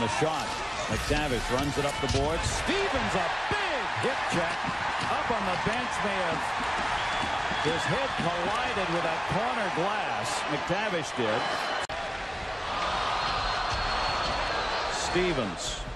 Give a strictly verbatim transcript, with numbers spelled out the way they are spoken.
the shot. MacTavish runs it up the board. Stevens, a big hip check. Up on the bench, may have his head collided with that corner glass. MacTavish did. Stevens.